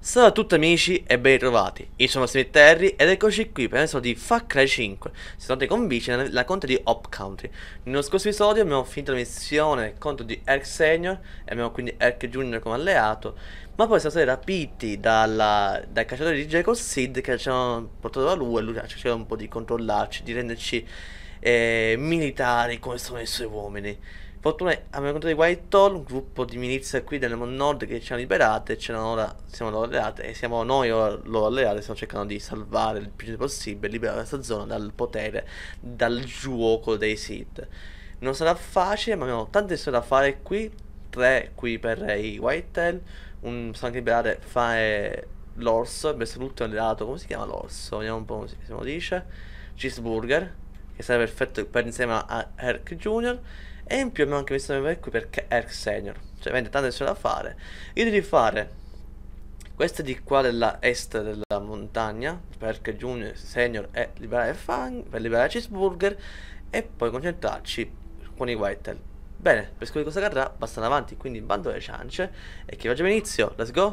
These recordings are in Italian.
Salve a tutti amici e ben ritrovati, io sono Terry ed eccoci qui per l'esodo di Far Cry 5. Siamo andati con Vici nella contea di Hope Country. Nello scorso episodio abbiamo finito la missione nel conto di Erk Senior e abbiamo quindi Erk Junior come alleato. Ma poi siamo stati rapiti dai cacciatori di Jacob Sid che ci hanno portato da lui e lui ha cercato un po' di controllarci, di renderci militari come sono i suoi uomini. Fortuna abbiamo incontrato i White Hall, un gruppo di milizie qui del nord che ci hanno liberate e siamo loro alleate e siamo noi ora loro alleati, stiamo cercando di salvare il più possibile, liberare questa zona dal potere, dal gioco dei Sith. Non sarà facile, ma abbiamo tante storie da fare qui, tre qui per i White Hall, possiamo anche liberare l'orso, adesso l'ultimo alleato, come si chiama l'orso? Vediamo un po' come si lo dice, Cheeseburger, che sarebbe perfetto per insieme a Erk Junior. E in più abbiamo anche messo qui per Erk Senior. Cioè, avete tante cose da fare. Io devo fare questa di qua della est della montagna per Erk Junior, Senior e liberare Fang, per liberare Cheeseburger. E poi concentrarci con i Whitetail. Bene, per scoprire cosa accadrà, basta andare avanti. Quindi bando le ciance. E che facciamo inizio, let's go.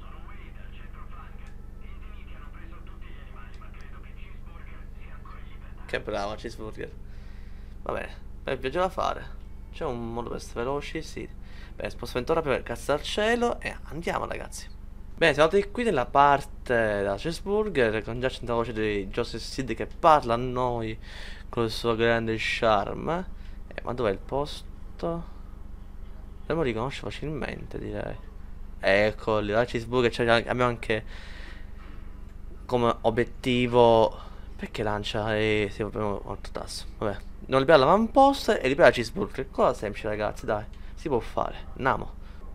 Che brava Cheeseburger. Va bene, bel viaggio da fare. C'è un modo per essere veloci? Sì. Bene, spostamento ora per cazzo al cielo e andiamo ragazzi. Bene, siamo arrivati qui nella parte della Cheeseburger con già c'è la voce di Joseph Seed che parla a noi con il suo grande charme. Ma dov'è il posto? Dovremmo riconoscere facilmente, direi. Eccoli, la Cheeseburger abbiamo anche come obiettivo. Perché lancia e si proprio molto tasso. Vabbè. Non liberare l'avamposto e liberare Cheeseburger. Cosa semplice ragazzi, dai. Si può fare. Andiamo.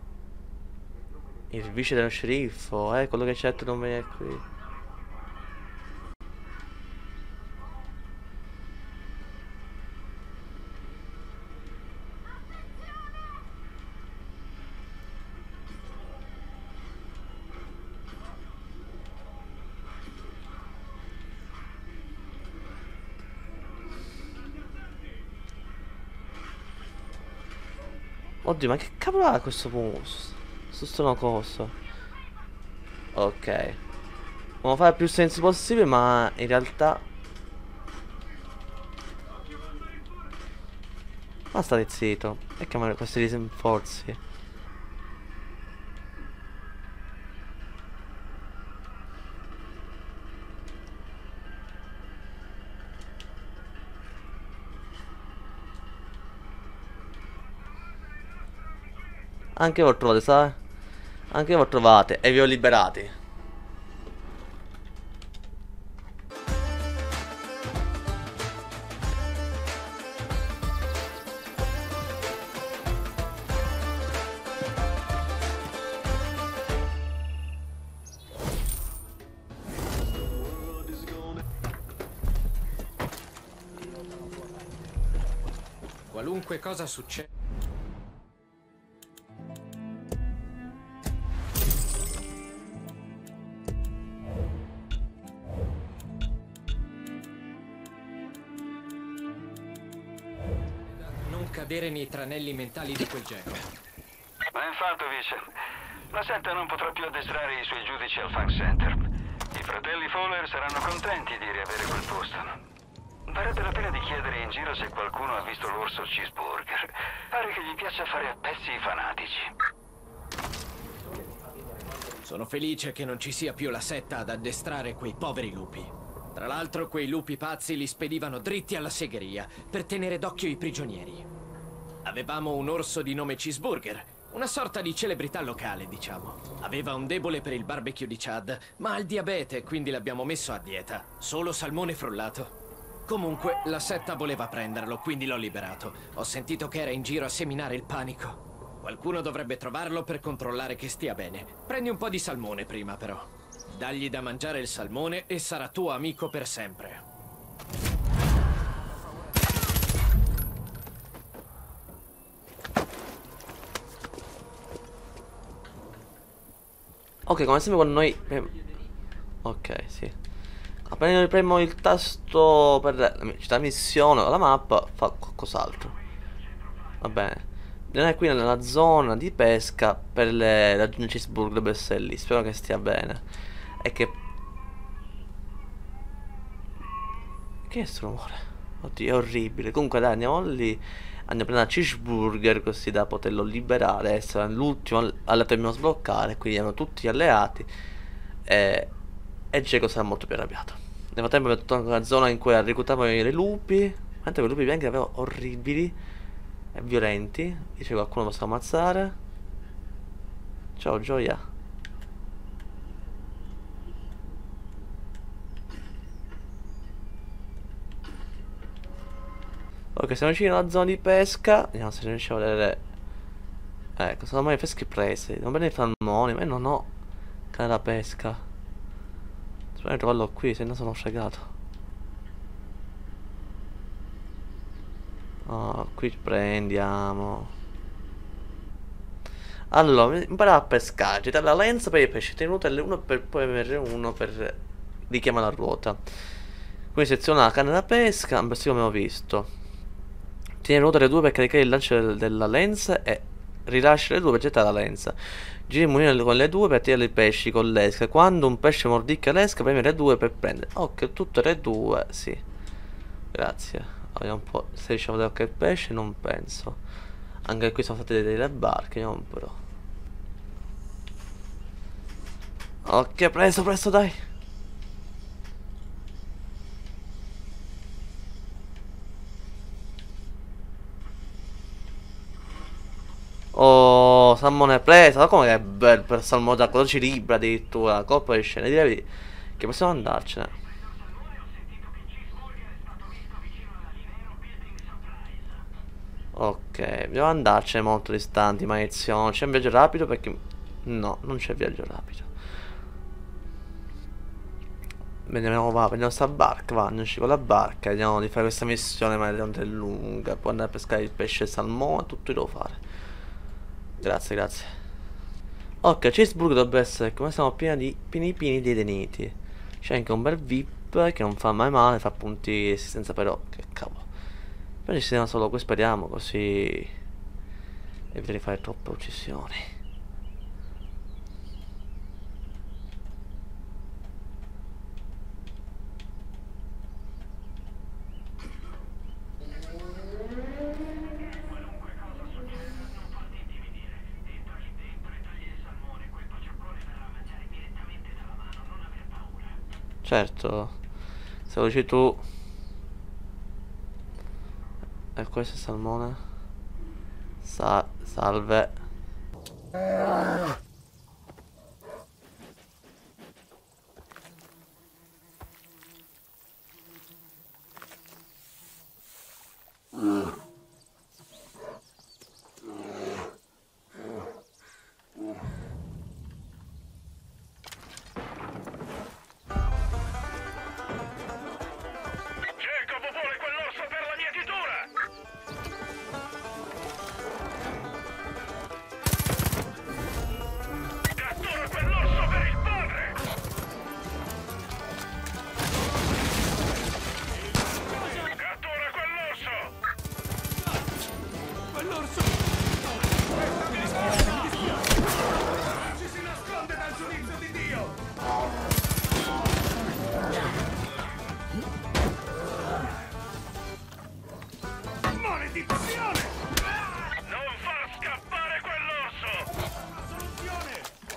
Il vice dello sceriffo, quello che certo non viene qui. Oddio, ma che cavolo ha questo mus? Su sto coso. Ok. Dobbiamo fare più sensi possibile, ma in realtà. Ma state zitto. E che magari questi disinforzi. Anche voi trovate, sai? Anche voi trovate e vi ho liberati. Qualunque cosa succeda. Non cadere nei tranelli mentali di quel genere. Ben fatto, Vice. La setta non potrà più addestrare i suoi giudici al Funk Center. I fratelli Fowler saranno contenti di riavere quel posto. Varrebbe la pena di chiedere in giro se qualcuno ha visto l'orso Cheeseburger. Pare che gli piaccia fare a pezzi i fanatici. Sono felice che non ci sia più la setta ad addestrare quei poveri lupi. Tra l'altro, quei lupi pazzi li spedivano dritti alla segheria per tenere d'occhio i prigionieri. Avevamo un orso di nome Cheeseburger, una sorta di celebrità locale, diciamo. Aveva un debole per il barbecue di Chad, ma ha il diabete, quindi l'abbiamo messo a dieta. Solo salmone frullato. Comunque, la setta voleva prenderlo, quindi l'ho liberato. Ho sentito che era in giro a seminare il panico. Qualcuno dovrebbe trovarlo per controllare che stia bene. Prendi un po' di salmone prima, però. Dagli da mangiare il salmone e sarà tuo amico per sempre. Ok, come sempre quando noi. Ok, sì. Appena premo il tasto per la missione o la mappa, fa qualcos'altro. Va bene. non è qui nella zona di pesca per raggiungere Cheeseburger, dove sei lì. Spero che stia bene. E che... Che è sto rumore? Oddio, è orribile. Comunque dai, andiamo lì. Andiamo a prendere Cheeseburger così da poterlo liberare. Adesso è l'ultimo alleato che dobbiamo sbloccare. Quindi abbiamo tutti gli alleati. E Jacob sarà molto più arrabbiato. Nel frattempo abbiamo tutta una zona in cui reclutavano i lupi. Mentre quei lupi bianchi erano orribili e violenti. Dice qualcuno posso ammazzare. Ciao gioia. Ok, siamo vicini alla zona di pesca. Vediamo se riusciamo a vedere. Ecco, sono mai pesche prese. Non bene i salmoni, ma io non ho cane da pesca. Spero di trovarlo qui, se no sono fregato. Oh, qui prendiamo. Allora, imparare a pescare. Gettare la lenza per i pesci tenuti L1 per poi avere uno per richiamare la ruota. Quindi seziona la canna da pesca. Un pezzo che abbiamo visto. Tieni ruota le 2 per caricare il lancio della lenza e rilascia le 2 per gettare la lenza. Giri il mulino con le 2 per tirare i pesci con l'esca. Quando un pesce mordicchia l'esca, premi le 2 per prendere. Ok, tutte le 2, sì. Grazie. Vediamo un po' se riusciamo a vedere qualche pesce, non penso. Anche qui sono state delle barche, vediamo un po'. Ok, presto, presto, dai. Oh, salmone preso. Ma come che è bello per salmone da 14 libri addirittura. Colpo di scena. Direi che possiamo andarcene. Ok, dobbiamo andarcene molto distanti, maledizione. C'è un viaggio rapido perché... No, non c'è viaggio rapido. Prendiamo sta barca, va, andiamoci con la barca. Vediamo di fare questa missione maledetta lunga. Poi andare a pescare il pesce e il salmone, tutto lo devo fare. Grazie, grazie. Ok, Cheeseburger dovrebbe essere come siamo pieni di deniti. C'è anche un bel VIP che non fa mai male, fa punti di resistenza però, che cavolo. Però ci siamo solo qui, speriamo, così evitare di fare troppe uccisioni. Certo, se lo dici tu. E questo è il salmone. Salve. Jacob vuole quell'orso per la mietitura! Cattura quell'orso per il padre! Cattura quell'orso! Quell'orso! Ci si nasconde dal giudizio di Dio! Maledizione! Non far scappare quell'orso! La soluzione!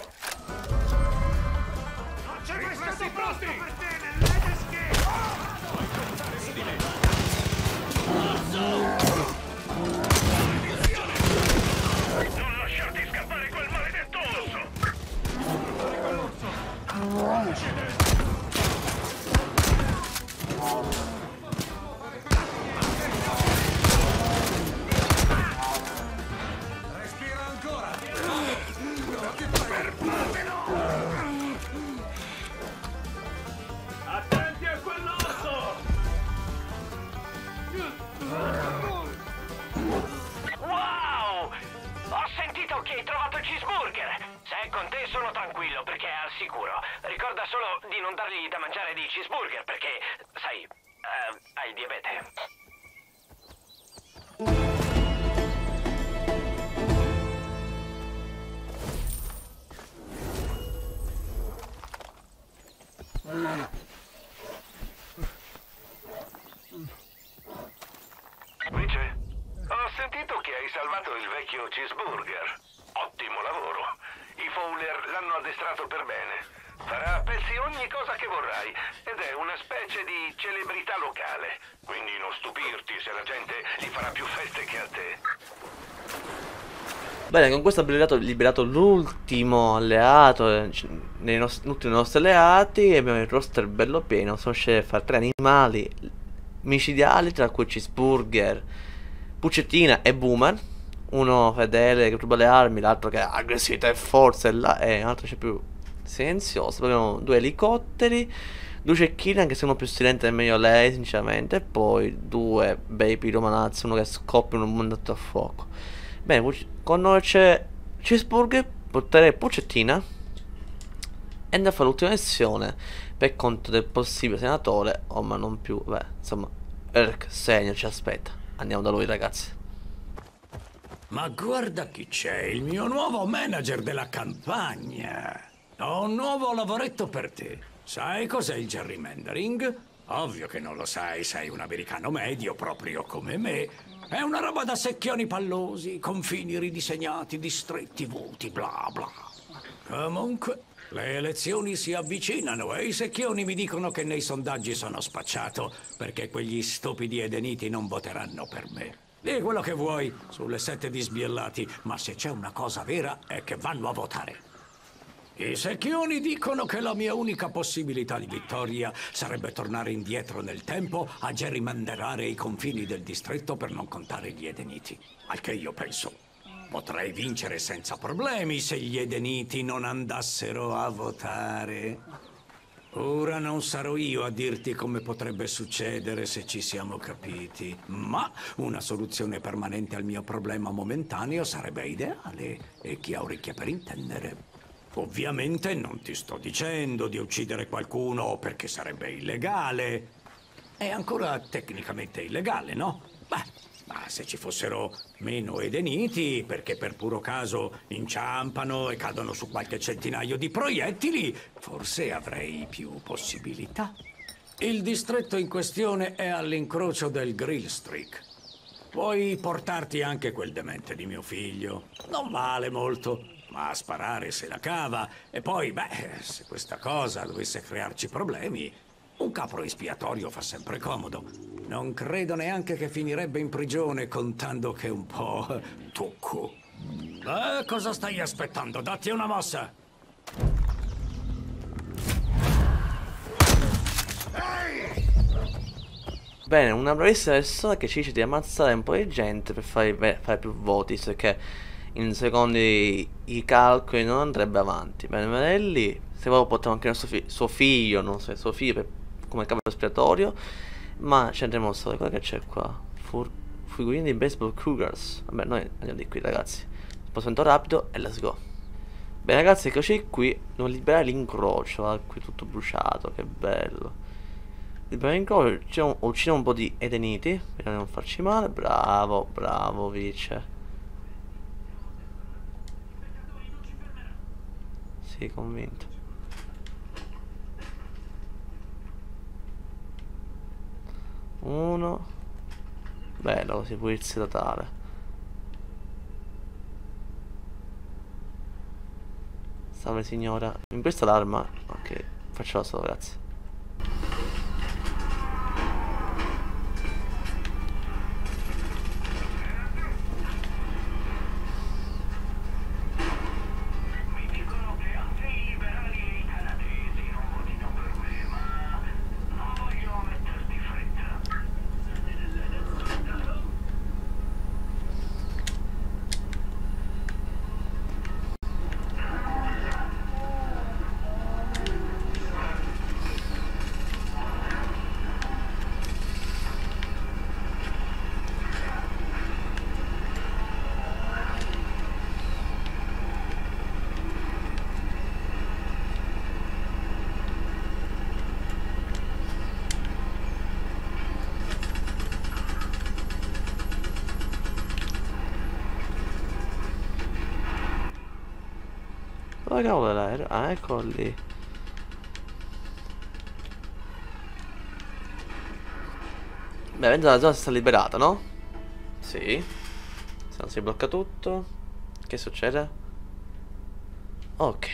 Non c'è mai stato posto per te nell'Edeske! Non lasciarti scappare quel maledetto orso! Respira ancora! Attenti a quell'orso! Wow! Ho sentito che hai trovato il cheeseburger! Se è con te sono tranquillo perché è al sicuro. Ricorda solo di non dargli da mangiare dei cheeseburger perché, sai, hai il diabete. Vince, ho sentito che hai salvato il vecchio Cheeseburger. Ottimo lavoro. I Fowler l'hanno addestrato per bene. Farà a pezzi ogni cosa che vorrai ed è una specie di celebrità locale. Quindi non stupirti se la gente gli farà più feste che a te. Bene, con questo abbiamo liberato l'ultimo alleato l'ultimo nostri alleati e abbiamo il roster bello pieno. Sono riusciti a fare 3 animali micidiali, tra cui Cheeseburger, Puccettina e Boomer. Uno fedele che ruba le armi, l'altro che ha aggressività e forza e l'altro c'è più silenzioso. Poi abbiamo 2 elicotteri, 2 cecchine, anche se uno più silente è meglio lei sinceramente. E poi 2 bei piromanazzi, uno che scoppia un mandato a fuoco. Bene, con noi c'è Cheeseburger, porterei Puccettina e andare a fare l'ultima missione per conto del possibile senatore, ma non più, insomma, Erk Senior ci aspetta. Andiamo da lui, ragazzi. Ma guarda chi c'è, il mio nuovo manager della campagna. Ho un nuovo lavoretto per te. Sai cos'è il gerrymandering? Ovvio che non lo sai, sei un americano medio proprio come me. È una roba da secchioni pallosi, confini ridisegnati, distretti vuoti, bla bla. Comunque, le elezioni si avvicinano e i secchioni mi dicono che nei sondaggi sono spacciato perché quegli stupidi edeniti non voteranno per me. Di quello che vuoi sulle 7 di sbiellati, ma se c'è una cosa vera è che vanno a votare. I secchioni dicono che la mia unica possibilità di vittoria sarebbe tornare indietro nel tempo a gerrymanderare i confini del distretto per non contare gli edeniti. Al che io penso, potrei vincere senza problemi se gli edeniti non andassero a votare. Ora non sarò io a dirti come potrebbe succedere se ci siamo capiti, ma una soluzione permanente al mio problema momentaneo sarebbe ideale, e chi ha orecchie per intendere. Ovviamente non ti sto dicendo di uccidere qualcuno perché sarebbe illegale. È ancora tecnicamente illegale, no? Beh, ma se ci fossero meno edeniti, perché per puro caso inciampano e cadono su qualche centinaio di proiettili, forse avrei più possibilità. Il distretto in questione è all'incrocio del Grill Streak. Puoi portarti anche quel demente di mio figlio. Non vale molto, ma a sparare se la cava. E poi, beh, se questa cosa dovesse crearci problemi, un capro espiatorio fa sempre comodo. Non credo neanche che finirebbe in prigione, contando che è un po' tucco. Cosa stai aspettando? Datti una mossa! Bene, una bravissima persona che ci dice di ammazzare un po' di gente per fare più voti, perché in secondi i calcoli non andrebbe avanti. Bene, Marelli, se vuoi portiamo anche suo figlio, non so, suo figlio come capo espiatorio, ma ci andremo a stare. Cosa che c'è qua? Figurini di baseball Cougars. Vabbè, noi andiamo di qui, ragazzi. Spostamento rapido e let's go. Bene, ragazzi, eccoci qui. Devo liberare l'incrocio, qui tutto bruciato, che bello. Liberare l'incrocio, uccidiamo un po' di edeniti, vediamo di non farci male. Bravo, bravo, vice. Sì, convinto. Uno. Bello, così pulizia totale. Salve signora. In questa l'arma. Ok, faccio la solo, grazie. Dove cavolo era? Ah, ecco lì. Beh, vedo la zona si sta liberata, no? Sì. Se non si blocca tutto. Che succede? Ok.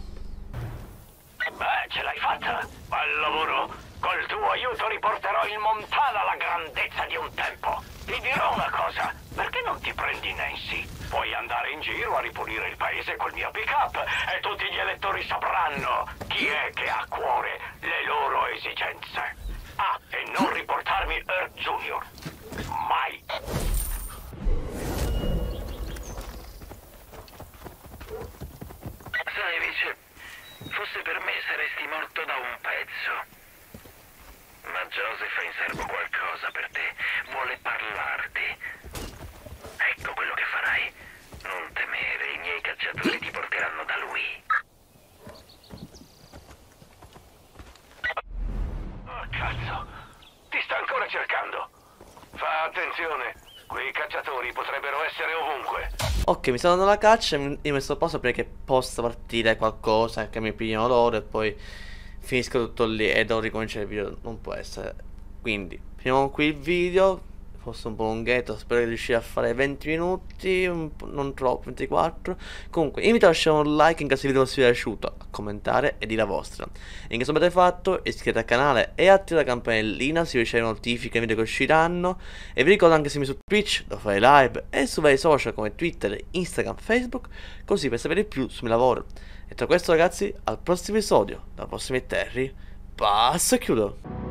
Beh, ce l'hai fatta. Bel lavoro. Col tuo aiuto riporterò il Montana alla grandezza di un tempo. Ti dirò una cosa. Perché non ti prendi Nancy? Puoi andare in giro a ripulire il paese col mio pick-up e tutti gli elettori sapranno chi è che ha a cuore le loro esigenze. Ah, e non riportarmi Earth Junior. Mai. Sai, Vice, fosse per me saresti morto da un pezzo. Ma Joseph ha in serbo qualcosa per te. Vuole parlarti. Ecco quello che farai. Non temere, i miei cacciatori ti porteranno da lui. Oh, cazzo. Ti sta ancora cercando. Fa attenzione. Quei cacciatori potrebbero essere ovunque. Ok, mi sto dando la caccia. Io mi sto posto perché possa partire qualcosa che mi pigliano loro e poi finisco tutto lì e devo ricominciare il video. Non può essere. Quindi, finiamo qui il video. Forse un po' lunghetto. Spero di riuscire a fare 20 minuti. Non troppo, 24. Comunque, invito a lasciare un like in caso il video vi sia piaciuto, a commentare e dire la vostra. In caso avete fatto, iscrivetevi al canale e attivate la campanellina se vi ricevere notifiche ai video che usciranno. E vi ricordo anche se mi su Twitch, dove fare live, e su vari social come Twitter, Instagram, Facebook, così per sapere di più sul mio lavoro. E tra questo ragazzi, al prossimo episodio, dalla prossima Terry, passo e chiudo.